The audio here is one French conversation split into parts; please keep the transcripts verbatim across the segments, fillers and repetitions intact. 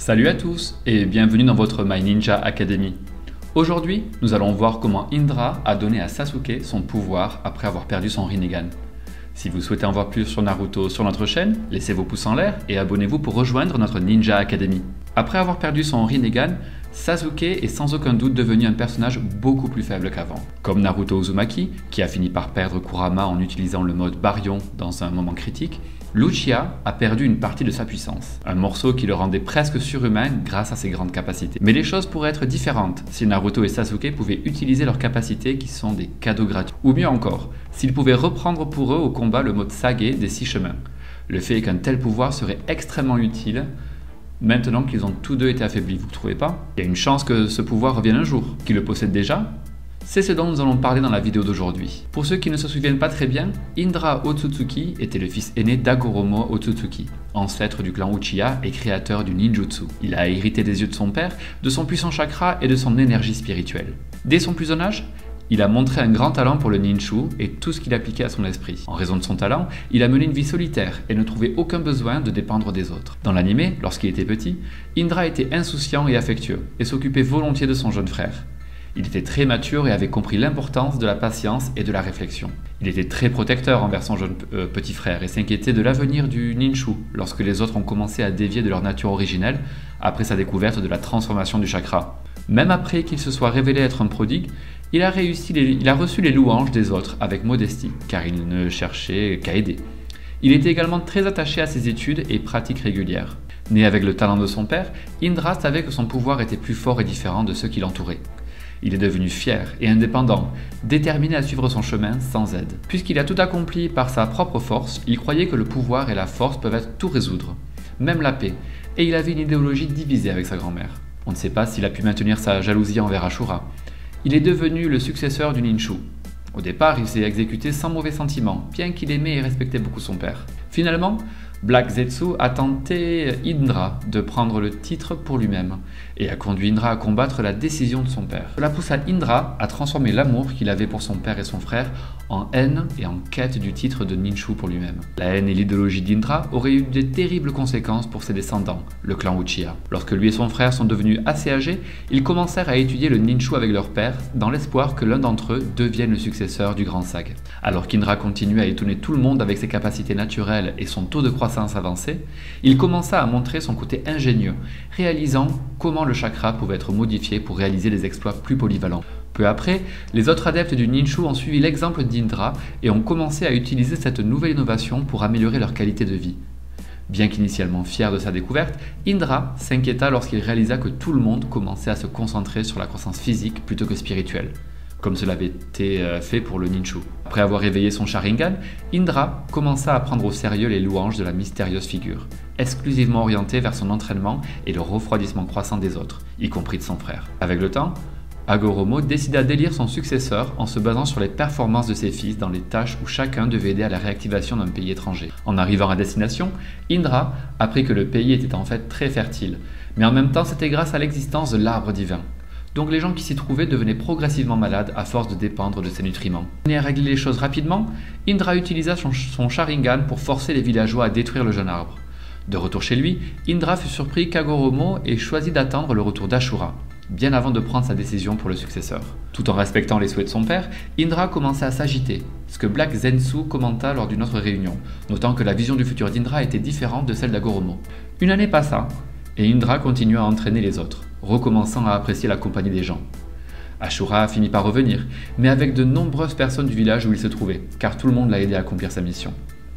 Salut à tous et bienvenue dans votre My Ninja Academy. Aujourd'hui, nous allons voir comment Indra a donné à Sasuke son pouvoir après avoir perdu son Rinnegan. Si vous souhaitez en voir plus sur Naruto sur notre chaîne, laissez vos pouces en l'air et abonnez-vous pour rejoindre notre Ninja Academy. Après avoir perdu son Rinnegan, Sasuke est sans aucun doute devenu un personnage beaucoup plus faible qu'avant. Comme Naruto Uzumaki, qui a fini par perdre Kurama en utilisant le mode Baryon dans un moment critique, l'Uchiha a perdu une partie de sa puissance, un morceau qui le rendait presque surhumain grâce à ses grandes capacités. Mais les choses pourraient être différentes si Naruto et Sasuke pouvaient utiliser leurs capacités qui sont des cadeaux gratuits. Ou mieux encore, s'ils pouvaient reprendre pour eux au combat le mode Sage des six chemins. Le fait qu'un tel pouvoir serait extrêmement utile maintenant qu'ils ont tous deux été affaiblis, vous ne trouvez pas? Il y a une chance que ce pouvoir revienne un jour. Qui le possède déjà? C'est ce dont nous allons parler dans la vidéo d'aujourd'hui. Pour ceux qui ne se souviennent pas très bien, Indra Otsutsuki était le fils aîné d'Hagoromo Otsutsuki, ancêtre du clan Uchiha et créateur du ninjutsu. Il a hérité des yeux de son père, de son puissant chakra et de son énergie spirituelle. Dès son plus jeune âge, il a montré un grand talent pour le ninju et tout ce qu'il appliquait à son esprit. En raison de son talent, il a mené une vie solitaire et ne trouvait aucun besoin de dépendre des autres. Dans l'anime, lorsqu'il était petit, Indra était insouciant et affectueux et s'occupait volontiers de son jeune frère. Il était très mature et avait compris l'importance de la patience et de la réflexion. Il était très protecteur envers son jeune euh, petit frère et s'inquiétait de l'avenir du ninju lorsque les autres ont commencé à dévier de leur nature originelle après sa découverte de la transformation du chakra. Même après qu'il se soit révélé être un prodigue, il a, réussi les, il a reçu les louanges des autres avec modestie, car il ne cherchait qu'à aider. Il était également très attaché à ses études et pratiques régulières. Né avec le talent de son père, Indra savait que son pouvoir était plus fort et différent de ceux qui l'entouraient. Il est devenu fier et indépendant, déterminé à suivre son chemin sans aide. Puisqu'il a tout accompli par sa propre force, il croyait que le pouvoir et la force peuvent tout résoudre, même la paix, et il avait une idéologie divisée avec sa grand-mère. On ne sait pas s'il a pu maintenir sa jalousie envers Ashura. Il est devenu le successeur du ninju. Au départ, il s'est exécuté sans mauvais sentiment, bien qu'il aimait et respectait beaucoup son père. Finalement, Black Zetsu a tenté Indra de prendre le titre pour lui-même et a conduit Indra à combattre la décision de son père. Cela poussa Indra à transformer l'amour qu'il avait pour son père et son frère en haine et en quête du titre de ninju pour lui-même. La haine et l'idéologie d'Indra auraient eu de terribles conséquences pour ses descendants, le clan Uchiha. Lorsque lui et son frère sont devenus assez âgés, ils commencèrent à étudier le ninju avec leur père dans l'espoir que l'un d'entre eux devienne le successeur du grand Sage. Alors qu'Indra continuait à étonner tout le monde avec ses capacités naturelles et son taux de croissance avancé, il commença à montrer son côté ingénieux, réalisant comment le chakra pouvait être modifié pour réaliser des exploits plus polyvalents. Peu après, les autres adeptes du ninju ont suivi l'exemple d'Indra et ont commencé à utiliser cette nouvelle innovation pour améliorer leur qualité de vie. Bien qu'initialement fier de sa découverte, Indra s'inquiéta lorsqu'il réalisa que tout le monde commençait à se concentrer sur la croissance physique plutôt que spirituelle, comme cela avait été fait pour le ninju. Après avoir réveillé son Sharingan, Indra commença à prendre au sérieux les louanges de la mystérieuse figure, exclusivement orientée vers son entraînement et le refroidissement croissant des autres, y compris de son frère. Avec le temps, Hagoromo décida d'élire son successeur en se basant sur les performances de ses fils dans les tâches où chacun devait aider à la réactivation d'un pays étranger. En arrivant à destination, Indra apprit que le pays était en fait très fertile, mais en même temps c'était grâce à l'existence de l'arbre divin. Donc les gens qui s'y trouvaient devenaient progressivement malades à force de dépendre de ces nutriments. Pour régler les choses rapidement, Indra utilisa son, son Sharingan pour forcer les villageois à détruire le jeune arbre. De retour chez lui, Indra fut surpris qu'Hagoromo ait choisi d'attendre le retour d'Ashura, bien avant de prendre sa décision pour le successeur. Tout en respectant les souhaits de son père, Indra commença à s'agiter, ce que Black Zetsu commenta lors d'une autre réunion, notant que la vision du futur d'Indra était différente de celle d'Hagoromo. Une année passa, et Indra continua à entraîner les autres, recommençant à apprécier la compagnie des gens. Ashura finit par revenir, mais avec de nombreuses personnes du village où il se trouvait, car tout le monde l'a aidé à accomplir sa mission.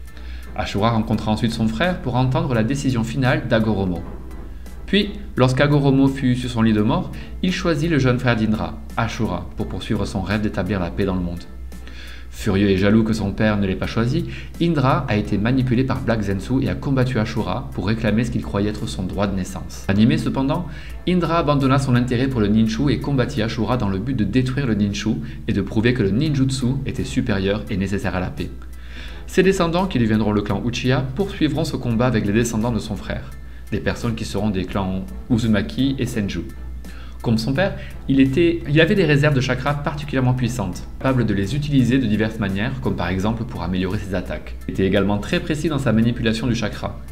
Ashura rencontra ensuite son frère pour entendre la décision finale d'Hagoromo. Puis, lorsqu'Hagoromo fut sur son lit de mort, il choisit le jeune frère d'Indra, Ashura, pour poursuivre son rêve d'établir la paix dans le monde. Furieux et jaloux que son père ne l'ait pas choisi, Indra a été manipulé par Black Zetsu et a combattu Ashura pour réclamer ce qu'il croyait être son droit de naissance. Animé cependant, Indra abandonna son intérêt pour le ninju et combattit Ashura dans le but de détruire le ninju et de prouver que le ninjutsu était supérieur et nécessaire à la paix. Ses descendants, qui deviendront le clan Uchiha, poursuivront ce combat avec les descendants de son frère, des personnes qui seront des clans Uzumaki et Senju. Comme son père, il, était, il avait des réserves de chakras particulièrement puissantes, capable de les utiliser de diverses manières, comme par exemple pour améliorer ses attaques. Il était également très précis dans sa manipulation du chakra.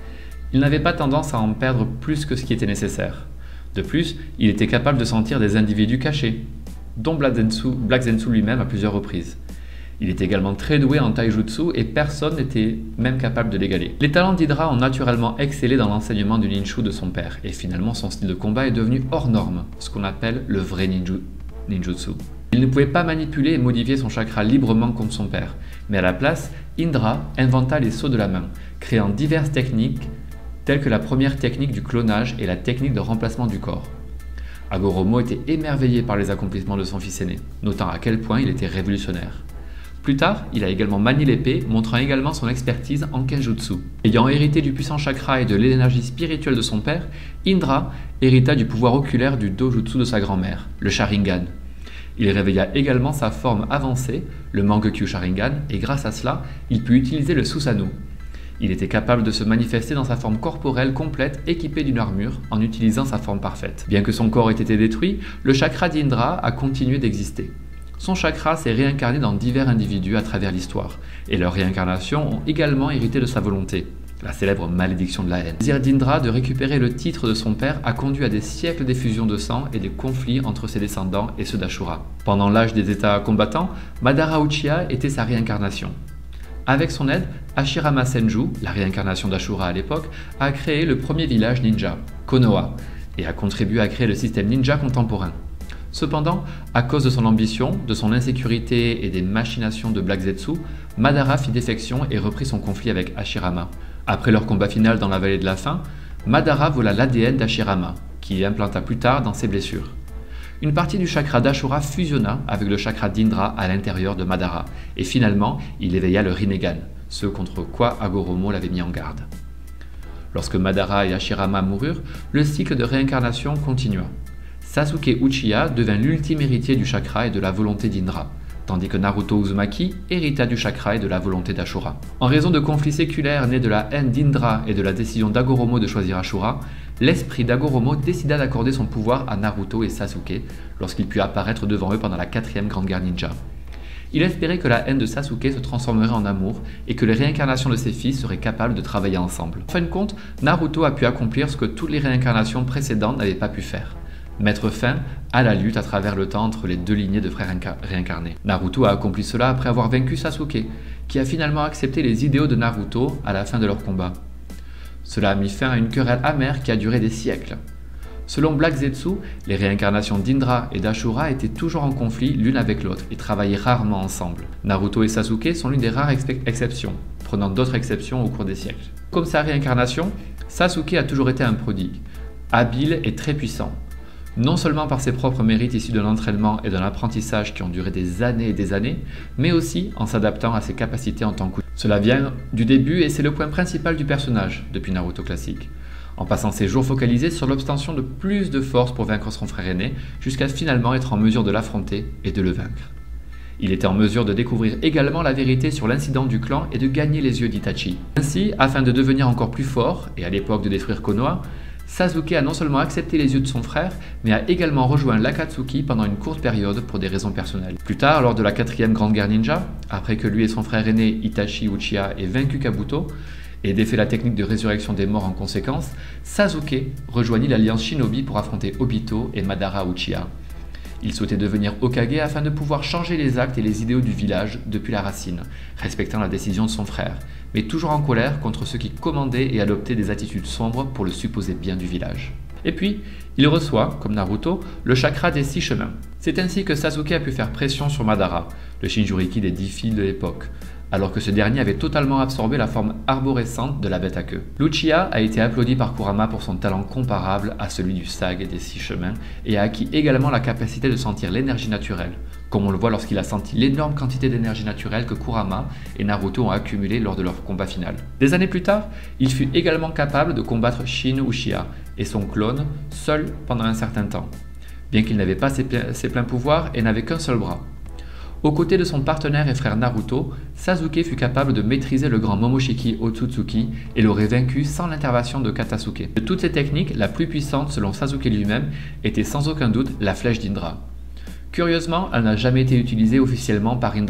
Il n'avait pas tendance à en perdre plus que ce qui était nécessaire. De plus, il était capable de sentir des individus cachés, dont Black Zensu, Black Zensu lui-même à plusieurs reprises. Il était également très doué en taijutsu et personne n'était même capable de l'égaler. Les talents d'Hydra ont naturellement excellé dans l'enseignement du ninju de son père, et finalement son style de combat est devenu hors norme, ce qu'on appelle le vrai ninju, ninjutsu. Il ne pouvait pas manipuler et modifier son chakra librement comme son père, mais à la place, Indra inventa les sauts de la main, créant diverses techniques telles que la première technique du clonage et la technique de remplacement du corps. Hagoromo était émerveillé par les accomplissements de son fils aîné, notant à quel point il était révolutionnaire. Plus tard, il a également manié l'épée, montrant également son expertise en kenjutsu. Ayant hérité du puissant chakra et de l'énergie spirituelle de son père, Indra hérita du pouvoir oculaire du dojutsu de sa grand-mère, le Sharingan. Il réveilla également sa forme avancée, le Mangekyu Sharingan, et grâce à cela, il put utiliser le Susanoo. Il était capable de se manifester dans sa forme corporelle complète équipée d'une armure en utilisant sa forme parfaite. Bien que son corps ait été détruit, le chakra d'Indra a continué d'exister. Son chakra s'est réincarné dans divers individus à travers l'histoire, et leurs réincarnations ont également hérité de sa volonté, la célèbre malédiction de la haine. Le désir d'Indra de récupérer le titre de son père a conduit à des siècles d'effusion de sang et de conflits entre ses descendants et ceux d'Ashura. Pendant l'âge des états combattants, Madara Uchiha était sa réincarnation. Avec son aide, Hashirama Senju, la réincarnation d'Ashura à l'époque, a créé le premier village ninja, Konoha, et a contribué à créer le système ninja contemporain. Cependant, à cause de son ambition, de son insécurité et des machinations de Black Zetsu, Madara fit défection et reprit son conflit avec Hashirama. Après leur combat final dans la vallée de la faim, Madara vola l'A D N d'Hashirama, qui implanta plus tard dans ses blessures. Une partie du chakra d'Ashura fusionna avec le chakra d'Indra à l'intérieur de Madara, et finalement, il éveilla le Rinnegan, ce contre quoi Hagoromo l'avait mis en garde. Lorsque Madara et Hashirama moururent, le cycle de réincarnation continua. Sasuke Uchiha devint l'ultime héritier du chakra et de la volonté d'Indra, tandis que Naruto Uzumaki hérita du chakra et de la volonté d'Ashura. En raison de conflits séculaires nés de la haine d'Indra et de la décision d'Hagoromo de choisir Ashura, l'esprit d'Hagoromo décida d'accorder son pouvoir à Naruto et Sasuke lorsqu'il put apparaître devant eux pendant la quatrième grande guerre ninja. Il espérait que la haine de Sasuke se transformerait en amour et que les réincarnations de ses fils seraient capables de travailler ensemble. En fin de compte, Naruto a pu accomplir ce que toutes les réincarnations précédentes n'avaient pas pu faire. Mettre fin à la lutte à travers le temps entre les deux lignées de frères réincarnés. Naruto a accompli cela après avoir vaincu Sasuke, qui a finalement accepté les idéaux de Naruto à la fin de leur combat. Cela a mis fin à une querelle amère qui a duré des siècles. Selon Black Zetsu, les réincarnations d'Indra et d'Ashura étaient toujours en conflit l'une avec l'autre et travaillaient rarement ensemble. Naruto et Sasuke sont l'une des rares ex exceptions, prenant d'autres exceptions au cours des siècles. Comme sa réincarnation, Sasuke a toujours été un prodigue, habile et très puissant. Non seulement par ses propres mérites issus d'un entraînement et d'un apprentissage qui ont duré des années et des années, mais aussi en s'adaptant à ses capacités en tant que... Cela vient du début et c'est le point principal du personnage depuis Naruto classique, en passant ses jours focalisés sur l'obtention de plus de force pour vaincre son frère aîné, jusqu'à finalement être en mesure de l'affronter et de le vaincre. Il était en mesure de découvrir également la vérité sur l'incident du clan et de gagner les yeux d'Itachi. Ainsi, afin de devenir encore plus fort, et à l'époque de détruire Konoha, Sasuke a non seulement accepté les yeux de son frère, mais a également rejoint l'Akatsuki pendant une courte période pour des raisons personnelles. Plus tard, lors de la quatrième grande guerre ninja, après que lui et son frère aîné Itachi Uchiha aient vaincu Kabuto et défait la technique de résurrection des morts en conséquence, Sasuke rejoignit l'alliance Shinobi pour affronter Obito et Madara Uchiha. Il souhaitait devenir Hokage afin de pouvoir changer les actes et les idéaux du village depuis la racine, respectant la décision de son frère, mais toujours en colère contre ceux qui commandaient et adoptaient des attitudes sombres pour le supposé bien du village. Et puis, il reçoit, comme Naruto, le chakra des six chemins. C'est ainsi que Sasuke a pu faire pression sur Madara, le Shinjuriki des dix fils de l'époque, alors que ce dernier avait totalement absorbé la forme arborescente de la bête à queue. L'Uchiha a été applaudi par Kurama pour son talent comparable à celui du Sage des six chemins et a acquis également la capacité de sentir l'énergie naturelle, comme on le voit lorsqu'il a senti l'énorme quantité d'énergie naturelle que Kurama et Naruto ont accumulée lors de leur combat final. Des années plus tard, il fut également capable de combattre Shin Uchiha et son clone seul pendant un certain temps, bien qu'il n'avait pas ses, ple ses pleins pouvoirs et n'avait qu'un seul bras. Aux côtés de son partenaire et frère Naruto, Sasuke fut capable de maîtriser le grand Momoshiki Otsutsuki et l'aurait vaincu sans l'intervention de Katasuke. De toutes ces techniques, la plus puissante selon Sasuke lui-même était sans aucun doute la flèche d'Indra. Curieusement, elle n'a jamais été utilisée officiellement par Indra,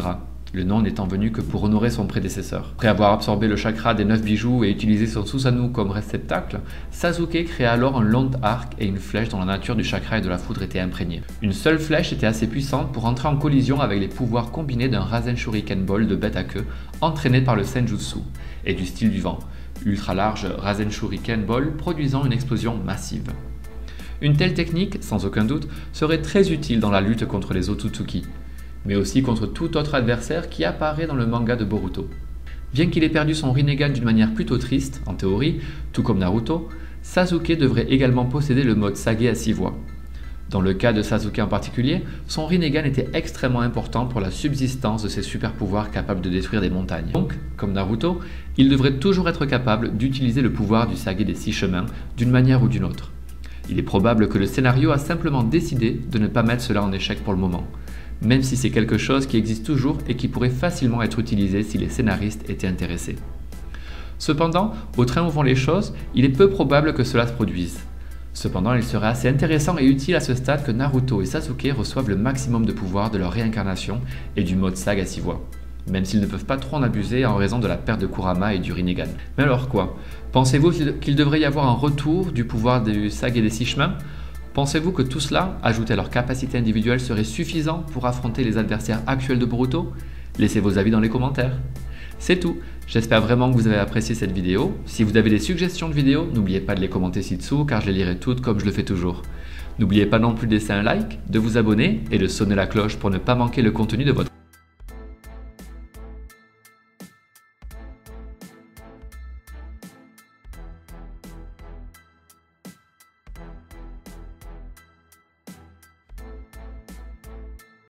le nom n'étant venu que pour honorer son prédécesseur. Après avoir absorbé le chakra des neuf bijoux et utilisé son Susanoo comme réceptacle, Sasuke créa alors un long arc et une flèche dont la nature du chakra et de la foudre était imprégnée. Une seule flèche était assez puissante pour entrer en collision avec les pouvoirs combinés d'un Rasen Shuriken Ball de bête à queue entraîné par le Senjutsu et du style du vent, ultra large Rasen Shuriken Ball produisant une explosion massive. Une telle technique, sans aucun doute, serait très utile dans la lutte contre les Otsutsuki, mais aussi contre tout autre adversaire qui apparaît dans le manga de Boruto. Bien qu'il ait perdu son Rinnegan d'une manière plutôt triste, en théorie, tout comme Naruto, Sasuke devrait également posséder le mode Sage à six voix. Dans le cas de Sasuke en particulier, son Rinnegan était extrêmement important pour la subsistance de ses super pouvoirs capables de détruire des montagnes. Donc, comme Naruto, il devrait toujours être capable d'utiliser le pouvoir du Sage des six chemins d'une manière ou d'une autre. Il est probable que le scénario a simplement décidé de ne pas mettre cela en échec pour le moment, même si c'est quelque chose qui existe toujours et qui pourrait facilement être utilisé si les scénaristes étaient intéressés. Cependant, au train où vont les choses, il est peu probable que cela se produise. Cependant, il serait assez intéressant et utile à ce stade que Naruto et Sasuke reçoivent le maximum de pouvoir de leur réincarnation et du mode Sage à six voix, même s'ils ne peuvent pas trop en abuser en raison de la perte de Kurama et du Rinnegan. Mais alors quoi? Pensez-vous qu'il devrait y avoir un retour du pouvoir du Sage des six chemins? Pensez-vous que tout cela, ajouté à leur capacité individuelle, serait suffisant pour affronter les adversaires actuels de Boruto? Laissez vos avis dans les commentaires. C'est tout, j'espère vraiment que vous avez apprécié cette vidéo. Si vous avez des suggestions de vidéos, n'oubliez pas de les commenter ci-dessous car je les lirai toutes comme je le fais toujours. N'oubliez pas non plus de laisser un like, de vous abonner et de sonner la cloche pour ne pas manquer le contenu de votre